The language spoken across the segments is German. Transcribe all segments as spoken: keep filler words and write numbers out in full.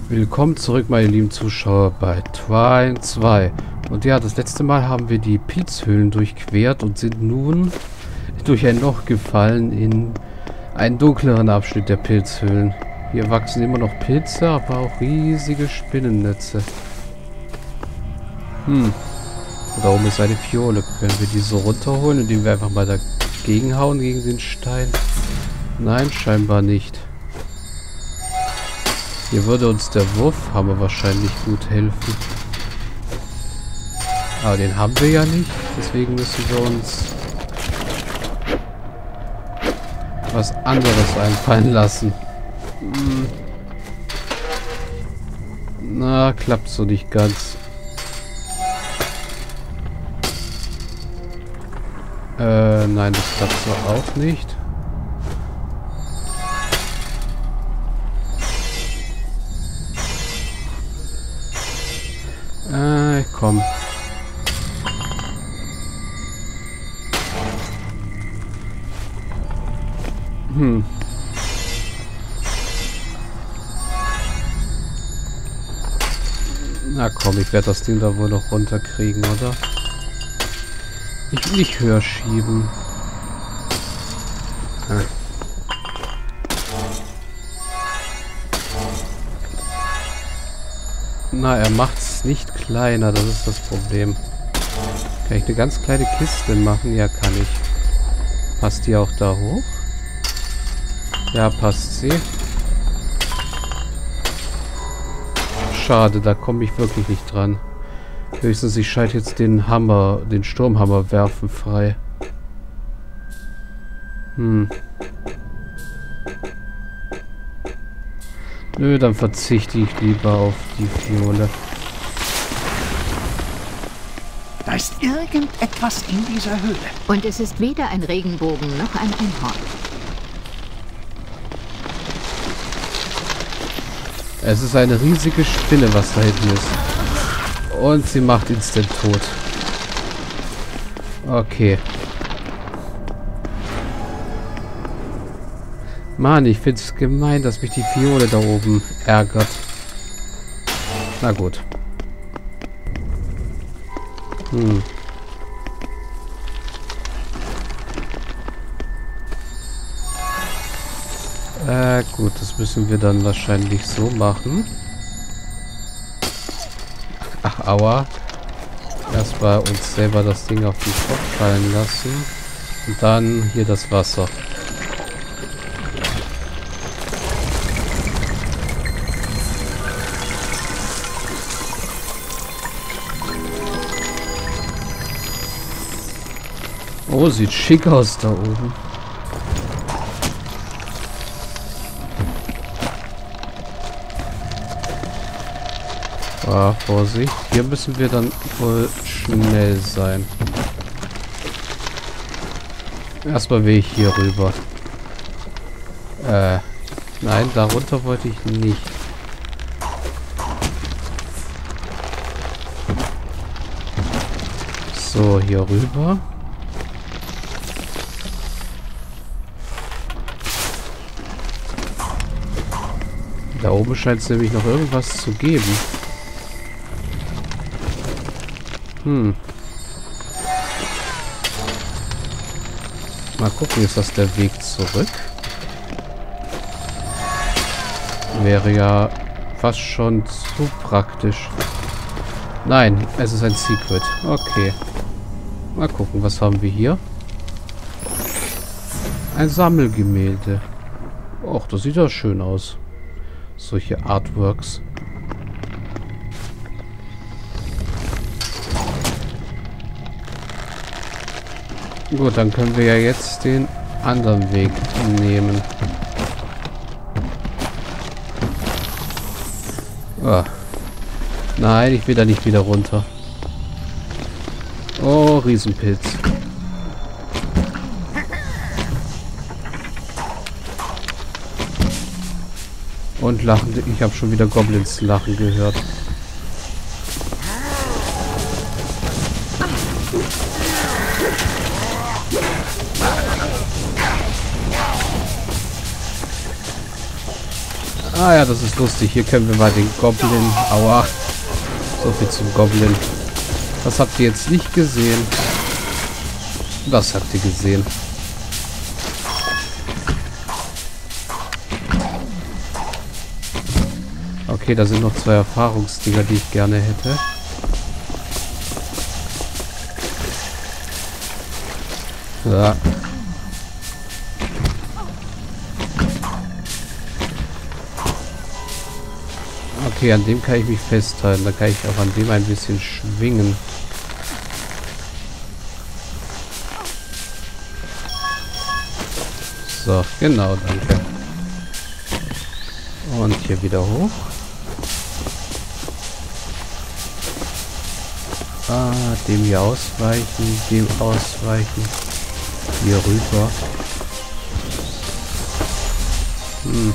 Willkommen zurück, meine lieben Zuschauer, bei Trine zwei. Und ja, das letzte Mal haben wir die Pilzhöhlen durchquert und sind nun durch ein Loch gefallen in einen dunkleren Abschnitt der Pilzhöhlen. Hier wachsen immer noch Pilze, aber auch riesige Spinnennetze. Hm. Da oben ist eine Fiole. Können wir die so runterholen, indem wir einfach mal dagegen hauen, gegen den Stein? Nein, scheinbar nicht. Hier würde uns der Wurfhammer wahrscheinlich gut helfen. Aber den haben wir ja nicht. Deswegen müssen wir uns was anderes einfallen lassen. Hm. Na, klappt so nicht ganz. Äh, nein, das klappt so auch nicht. Äh, komm. Hm. Na komm, ich werde das Ding da wohl noch runterkriegen, oder? Ich will nicht höher schieben. Hm. Na, er macht's nicht kleiner, das ist das Problem. Kann ich eine ganz kleine Kiste machen? Ja, kann ich. Passt die auch da hoch? Ja, passt sie. Schade, da komme ich wirklich nicht dran. Höchstens, ich schalte jetzt den Hammer, den Sturmhammer werfen frei. Hm. Nö, dann verzichte ich lieber auf die Fiole. Da ist irgendetwas in dieser Höhle. Und es ist weder ein Regenbogen noch ein Einhorn. Es ist eine riesige Spinne, was da hinten ist. Und sie macht instant tot. Okay. Mann, ich finde es gemein, dass mich die Fiole da oben ärgert. Na gut. Hm. Äh, gut, das müssen wir dann wahrscheinlich so machen. Ach, aua. Erstmal uns selber das Ding auf den Kopf fallen lassen. Und dann hier das Wasser. Oh, sieht schick aus da oben. Ah, Vorsicht. Hier müssen wir dann wohl schnell sein. Erstmal will ich hier rüber. Äh, nein, darunter wollte ich nicht. So, hier rüber. Da oben scheint es nämlich noch irgendwas zu geben. Hm. Mal gucken, ist das der Weg zurück? Wäre ja fast schon zu praktisch. Nein, es ist ein Secret. Okay. Mal gucken, was haben wir hier? Ein Sammelgemälde. Och, das sieht ja schön aus. Solche Artworks. Gut, dann können wir ja jetzt den anderen Weg nehmen. Oh. Nein, ich will da nicht wieder runter. Oh, Riesenpilz. Und lachen. Ich habe schon wieder Goblins lachen gehört. Ah ja, das ist lustig. Hier können wir mal den Goblin... Aua. So viel zum Goblin. Das habt ihr jetzt nicht gesehen. Das habt ihr gesehen. Okay, da sind noch zwei Erfahrungsdinger, die ich gerne hätte. Ja. Okay, an dem kann ich mich festhalten. Da kann ich auch an dem ein bisschen schwingen. So, genau, danke. Und hier wieder hoch. Ah, dem hier ausweichen, dem ausweichen. Hier rüber. Hm.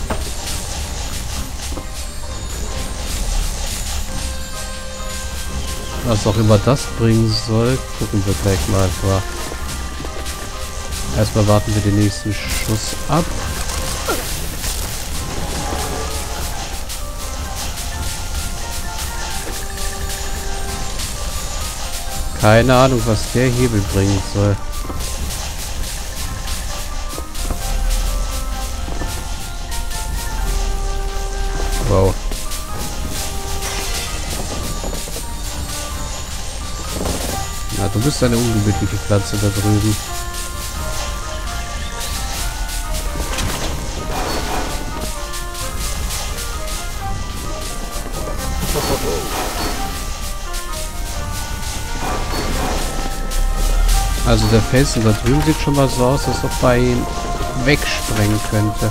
Was auch immer das bringen soll, gucken wir gleich mal vor. Erstmal warten wir den nächsten Schuss ab. Keine Ahnung, was der Hebel bringen soll. Wow. Na, du bist eine ungemütliche Pflanze da drüben. Also der Felsen da drüben sieht schon mal so aus, als ob man ihn wegsprengen könnte.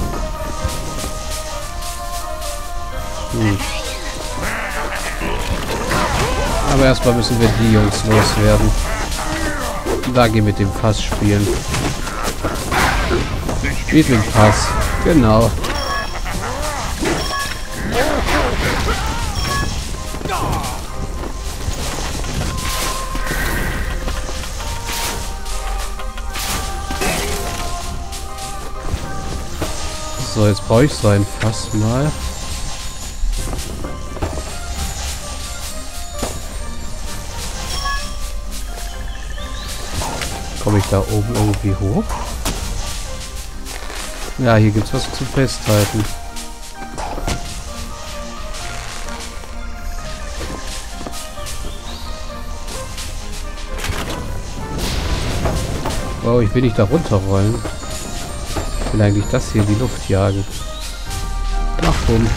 Hm. Aber erstmal müssen wir die Jungs loswerden. Da gehen wir mit dem Fass spielen. Spielt mit dem Fass. Genau. So, jetzt brauche ich so ein Fass mal. Komme ich da oben irgendwie hoch? Ja, hier gibt es was zu festhalten. Wow, ich will nicht da runterrollen. Ich will eigentlich das hier in die Luft jagen. Ach, bumm.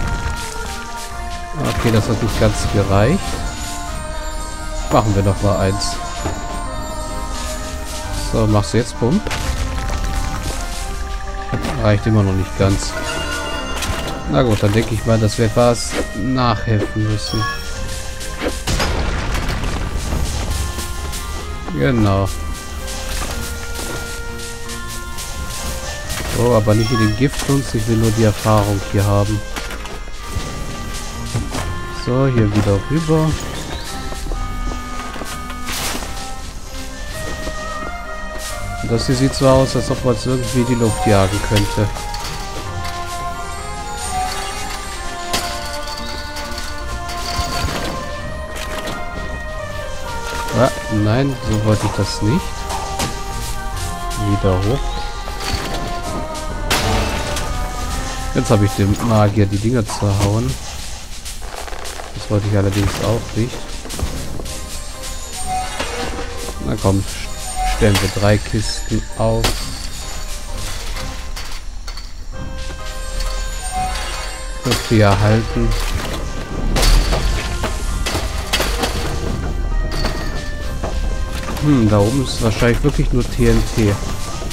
Okay, das hat nicht ganz gereicht. Machen wir noch mal eins. So, machst du jetzt bumm? Reicht immer noch nicht ganz. Na gut, dann denke ich mal, dass wir etwas nachhelfen müssen. Genau. Oh, aber nicht in den Giftkunst, ich will nur die Erfahrung hier haben. So, hier wieder rüber. Und das hier sieht so aus, als ob man es irgendwie in die Luft jagen könnte. Ah, nein, so wollte ich das nicht. Wieder hoch. Jetzt habe ich dem Magier die Dinger zerhauen. Das wollte ich allerdings auch nicht. Na komm, stellen wir drei Kisten auf. Dürfte ja halten. Hm, da oben ist wahrscheinlich wirklich nur T N T. Äh,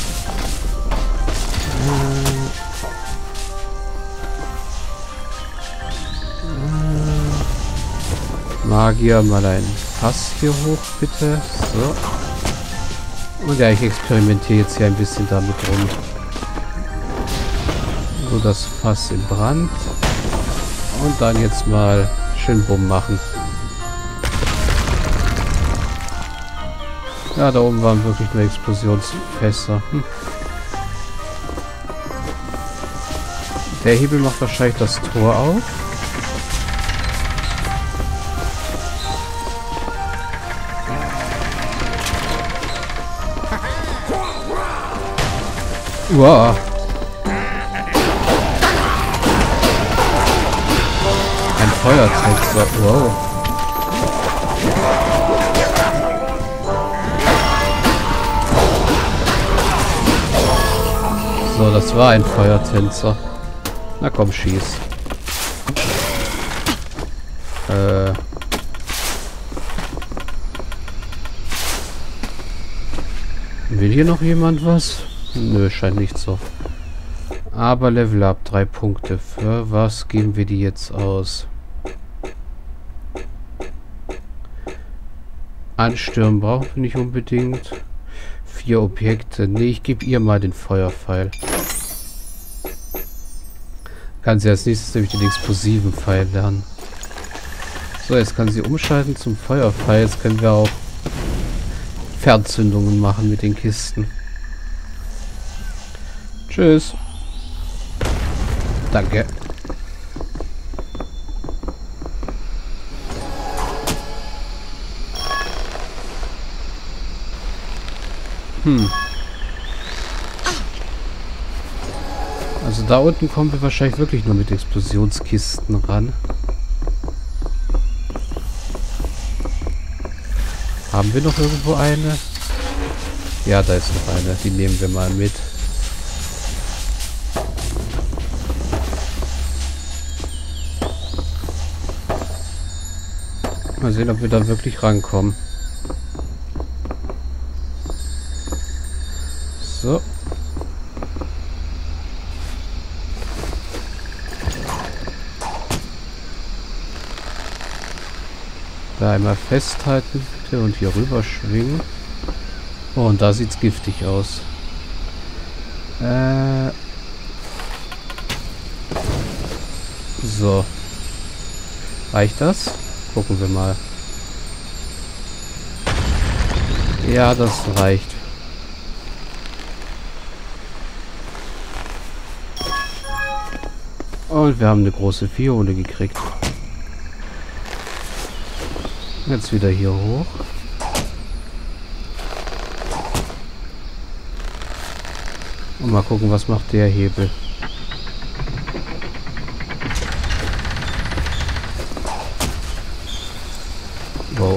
Magier, mal ein Fass hier hoch, bitte. So. Und ja, ich experimentiere jetzt hier ein bisschen damit rum. So, das Fass in Brand. Und dann jetzt mal schön Bumm machen. Ja, da oben waren wirklich nur Explosionsfässer. Hm. Der Hebel macht wahrscheinlich das Tor auf. Wow. Ein Feuertänzer. Wow. So, das war ein Feuertänzer. Na komm, schieß. Äh. Will hier noch jemand was? Nö, scheint nicht so. Aber Level Up, drei Punkte. Für was geben wir die jetzt aus? Anstürmen brauchen wir nicht unbedingt. Vier Objekte. Ne, ich gebe ihr mal den Feuerpfeil. Kann sie als nächstes nämlich den explosiven Pfeil lernen. So, jetzt kann sie umschalten zum Feuerpfeil. Jetzt können wir auch Fernzündungen machen mit den Kisten. Tschüss. Danke. Hm. Also da unten kommen wir wahrscheinlich wirklich nur mit Explosionskisten ran. Haben wir noch irgendwo eine? Ja, da ist noch eine. Die nehmen wir mal mit. Mal sehen, ob wir da wirklich rankommen. So. Da einmal festhalten bitte und hier rüber schwingen. Oh, und da sieht's giftig aus. Äh. So. Reicht das? Gucken wir mal. Ja, das reicht. Und wir haben eine große Fiole gekriegt. Jetzt wieder hier hoch. Und mal gucken, was macht der Hebel. Wow.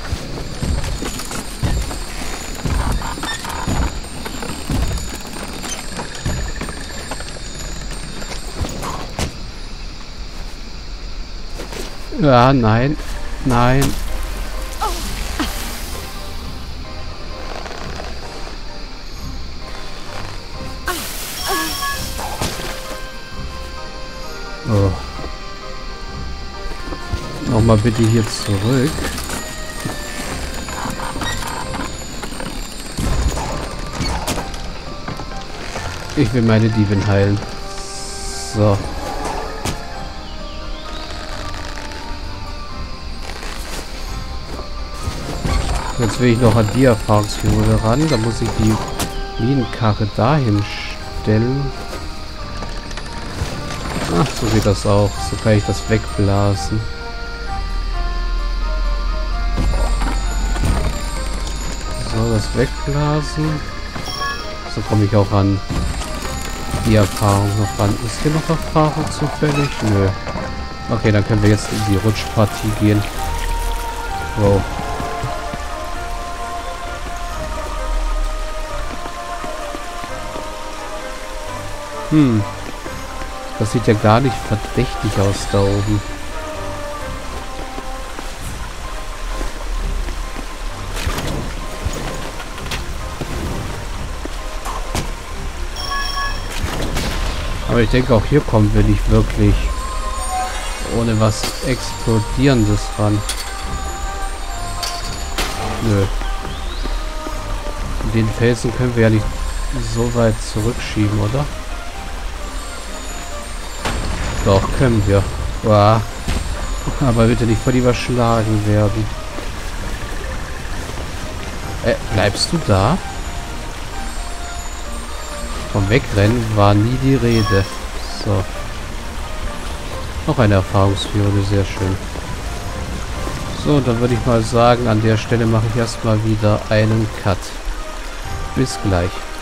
Ja, nein. Nein. Oh. Nochmal bitte hier zurück. Ich will meine Diebin heilen. So. Jetzt will ich noch an die Erfahrungsfiole ran. Da muss ich die Minenkarre dahin stellen. Ach, so geht das auch. So kann ich das wegblasen. So, das wegblasen. So komme ich auch an die Erfahrung noch ran. Ist hier noch Erfahrung zufällig? Nö. Okay, dann können wir jetzt in die Rutschpartie gehen. Wow. Hm. Das sieht ja gar nicht verdächtig aus da oben. Aber ich denke, auch hier kommen wir nicht wirklich ohne was Explodierendes ran. Nö. Den Felsen können wir ja nicht so weit zurückschieben, oder? Doch, können wir. Wow. Aber bitte nicht voll überschlagen werden. Äh, bleibst du da? Vom Wegrennen war nie die Rede. So. Noch eine Erfahrungsführende, sehr schön. So, dann würde ich mal sagen, an der Stelle mache ich erstmal wieder einen Cut. Bis gleich.